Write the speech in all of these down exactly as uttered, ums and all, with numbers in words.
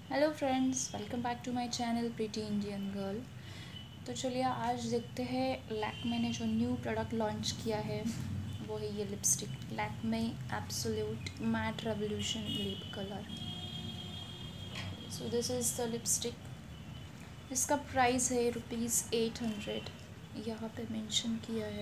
Hello friends, welcome back to my channel pretty Indian girl. तो चलिए आज देखते हैं लैक्मे ने जो न्यू प्रोडक्ट लॉन्च किया है वो है ये lipstick Lakme absolute matte revolution lip colour. So this is the lipstick. इसका प्राइस है रुपीज़ एट हंड्रेड, यहाँ पे मेंशन किया है।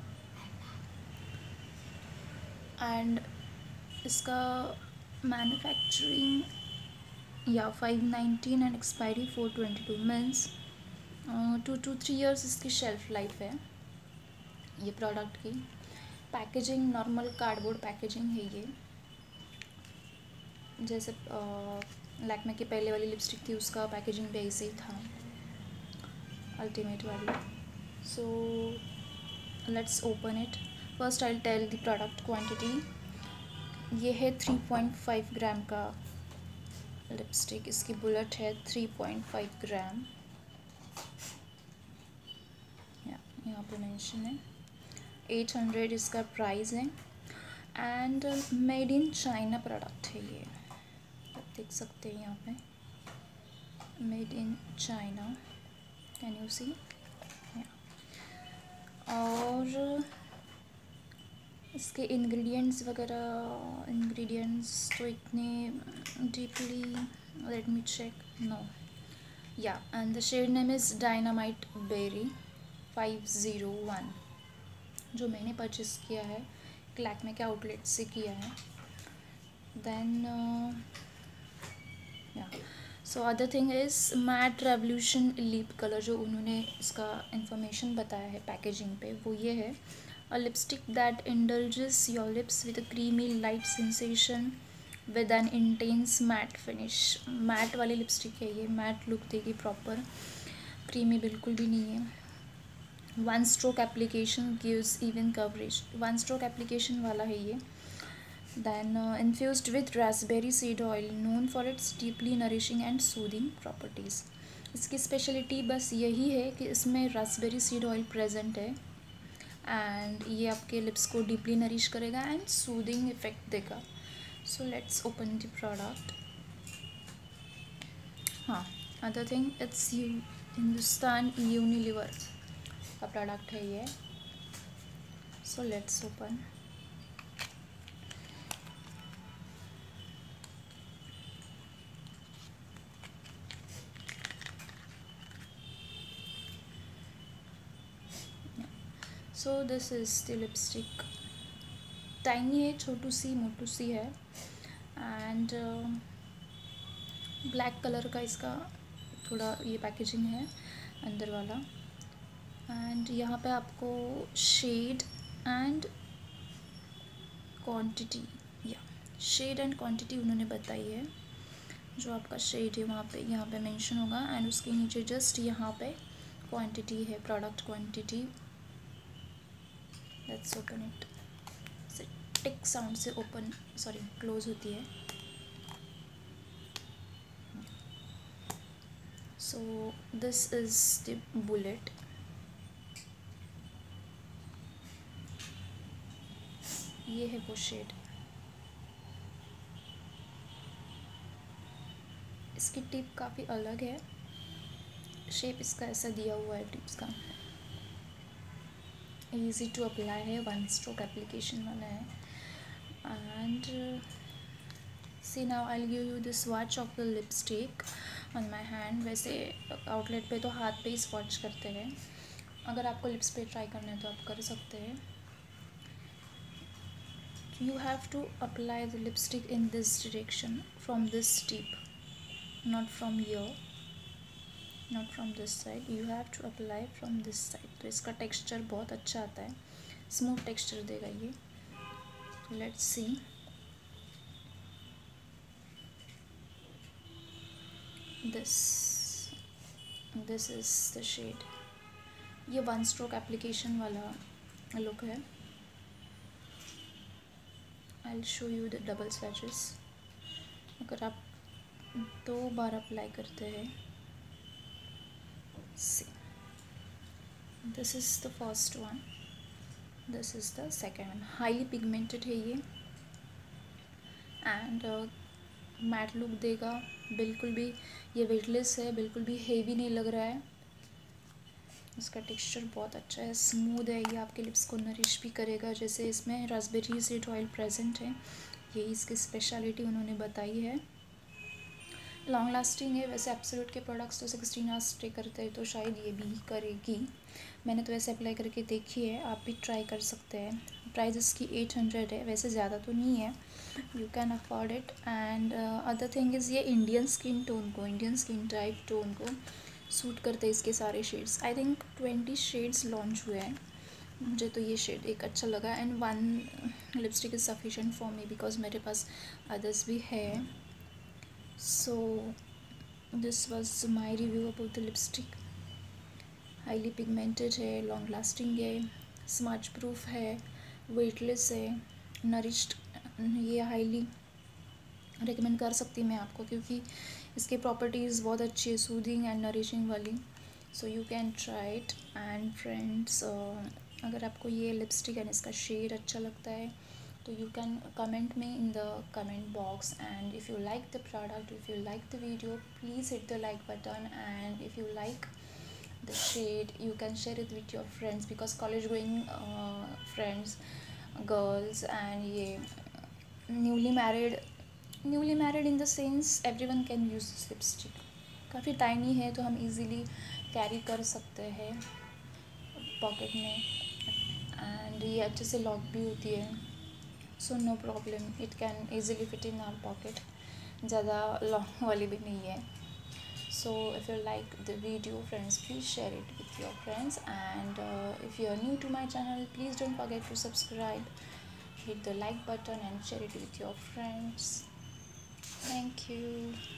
एंड इसका मैन्युफैक्चरिंग या five nineteen and expiry four twenty two means two two three years इसकी शेल्फ लाइफ है ये प्रोडक्ट की। पैकेजिंग नॉर्मल कार्डबोर्ड पैकेजिंग है ये, जैसे लैक्मे की पहले वाली लिपस्टिक थी उसका पैकेजिंग भी ऐसे ही था, अल्टीमेट वाली। So let's open it. First I tell the product quantity. ये है थ्री पॉइंट फाइव ग्राम का लिपस्टिक, इसकी बुलेट है थ्री पॉइंट फाइव ग्राम, यहाँ पे मेंशन है। एट हंड्रेड इसका प्राइस है and made in China product है ये, आप देख सकते हैं यहाँ पे made in China, can you see. और इसके इंग्रेडिएंट्स वगैरह इंग्रेडिएंट्स तो इतने deeply, let me check, no या and the shade name is dynamite berry five zero one, जो मैंने परचेस किया है लैक्मे के आउटलेट से किया है। देन या so other thing is matte revolution lip colour, जो उन्होंने इसका इंफॉर्मेशन बताया है पैकेजिंग पे, वो ये है। A lipstick that indulges your lips with a creamy light sensation with an intense matte finish. Matte वाली लिपस्टिक है ये, मैट लुक देगी प्रॉपर, क्रीमी बिल्कुल भी नहीं है। One stroke application gives even coverage, one stroke application वाला है ये। Than infused with raspberry seed oil known for its deeply nourishing and soothing properties. इसकी स्पेशलिटी बस यही है कि इसमें रास्पबेरी सीड ऑयल प्रेजेंट है एंड ये आपके लिप्स को डीपली नरिश करेगा एंड सूदिंग इफेक्ट देगा। So let's open the product. हाँ, other thing it's you Hindustan Unilever का प्रोडक्ट है ये। So let's open. So this is the lipstick. Tiny है, छोटू सी मोटू सी है एंड ब्लैक कलर का इसका थोड़ा ये पैकेजिंग है अंदर वाला। एंड यहाँ पे आपको शेड एंड क्वांटिटी या शेड एंड क्वांटिटी उन्होंने बताई है। जो आपका शेड है वहाँ पे यहाँ पे मेंशन होगा एंड उसके नीचे जस्ट यहाँ पे क्वांटिटी है, product quantity. Let's open it. से टिक साउंड से ओपन सॉरी क्लोज होती है। So this is the bullet. ये है वो शेड। इसकी टिप काफ़ी अलग है, शेप इसका ऐसा दिया हुआ है टिप्स का। ईजी टू अप्लाई है, वन स्ट्रोक एप्लीकेशन वाला है। And see now I give you the swatch of the lipstick on my hand. वैसे आउटलेट पे तो हाथ पे ही स्वॉच करते हैं, अगर आपको लिप्स पे ट्राई करना है तो आप कर सकते हैं। You have to apply the lipstick in this direction from this tip, not from here, not from this side. You have to apply from this side. तो इसका टेक्सचर बहुत अच्छा आता है, स्मूथ टेक्सचर देगा ये। Let's see. This this is the shade. ये one stroke application वाला लुक है। I'll show you the double swatches. अगर आप दो बार अप्लाई करते हैं, see, this is the first one, this is the second one. Highly pigmented है ये एंड मैट लुक देगा, बिल्कुल भी ये वेटलेस है, बिल्कुल भी हेवी नहीं लग रहा है। इसका टेक्सचर बहुत अच्छा है, स्मूथ है, ये आपके लिप्स को नरिश भी करेगा। जैसे इसमें रास्पबेरी सीड ऑयल प्रेजेंट है, यही इसकी स्पेशलिटी उन्होंने बताई है। लॉन्ग लास्टिंग है। वैसे एब्सोल्यूट के प्रोडक्ट्स तो सिक्सटीन आवर्स स्टे करते हैं, तो शायद ये भी करेगी। मैंने तो वैसे अप्लाई करके देखी है, आप भी ट्राई कर सकते हैं। प्राइस इसकी एट हंड्रेड है, वैसे ज़्यादा तो नहीं है, you can afford it. And other thing is ये इंडियन स्किन टोन को, इंडियन स्किन टाइप टोन को सूट करते हैं इसके सारे shades. I think twenty shades launch हुए हैं, मुझे तो ये शेड एक अच्छा लगा। And one lipstick is sufficient for me because मेरे पास अदर्स भी है। So this was my review about the lipstick. Highly pigmented है, लॉन्ग लास्टिंग है, स्मच प्रूफ है, वेटलेस है, नरिश्ड। ये हाईली रिकमेंड कर सकती मैं आपको, क्योंकि इसकी प्रॉपर्टीज़ बहुत अच्छी है, सूदिंग एंड नरिशिंग वाली। So you can try it. And friends, अगर आपको ये लिपस्टिक एंड इसका शेड अच्छा लगता है तो you can comment me in the comment box, and if you like the product, if you like the video, please hit the like button, and if you like the shade you can share it with your friends, because college going uh, friends, girls, and ये newly married newly married in the sense everyone can use this lipstick। काफ़ी tiny है तो हम easily carry कर सकते हैं pocket में, and ये अच्छे से लॉक भी होती है, so no problem, it can easily fit in our pocket. ज़्यादा लॉन्ग वाली भी नहीं है। So if you like the video friends, please share it with your friends, and if you are new to my channel, please don't forget to subscribe, hit the like button and share it with your friends. Thank you.